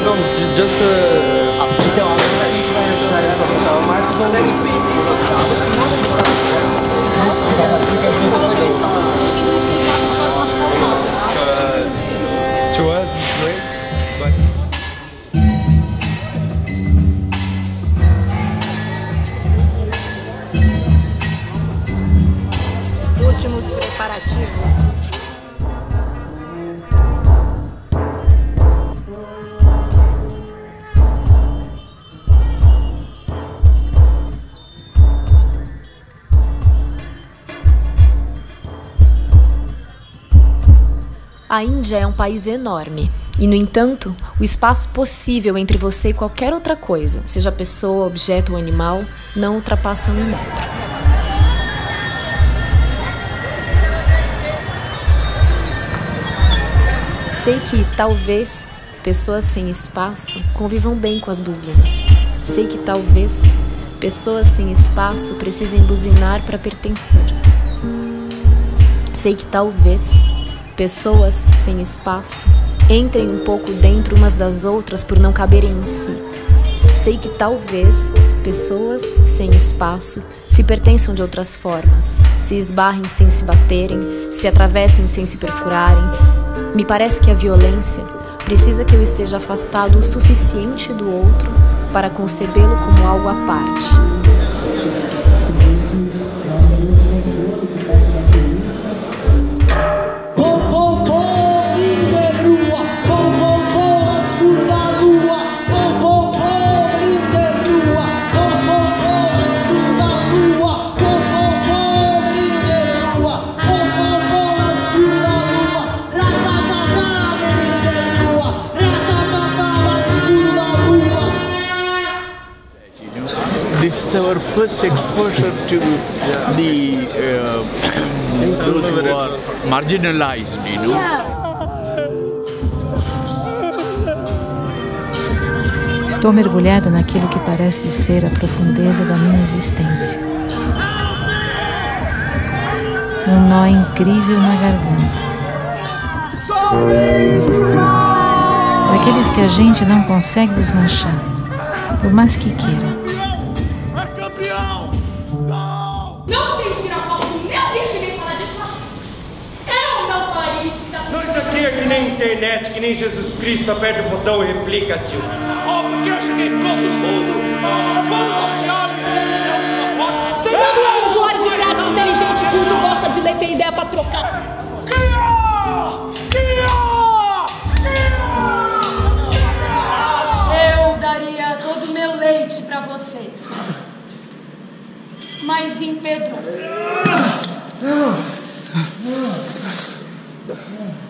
Não, just então, a gente vai ajudar o Marcos André to us it's great, but últimos preparativos. A Índia é um país enorme e, no entanto, o espaço possível entre você e qualquer outra coisa, seja pessoa, objeto ou animal, não ultrapassa 1 metro. Sei que, talvez, pessoas sem espaço convivam bem com as buzinas. Sei que, talvez, pessoas sem espaço precisem buzinar para pertencer. Sei que, talvez, pessoas sem espaço entrem um pouco dentro umas das outras por não caberem em si. Sei que talvez pessoas sem espaço se pertençam de outras formas, se esbarrem sem se baterem, se atravessem sem se perfurarem. Me parece que a violência precisa que eu esteja afastado o suficiente do outro para concebê-lo como algo à parte. This is our first exposure to the those who are marginalized, you know. Estou mergulhado naquilo que parece ser a profundeza da minha existência. Um nó incrível na garganta. Daqueles que a gente não consegue desmanchar, por mais que queira. Que nem internet, que nem Jesus Cristo, aperta o botão e replica, tio. Essa roupa que eu cheguei pro outro mundo. Quando você olha e tem a última foto. Fernando é um usuário de crack inteligente, culto, gosta de ler, tem ideia pra trocar. Eu daria todo o meu leite pra vocês. Mas em Pedro.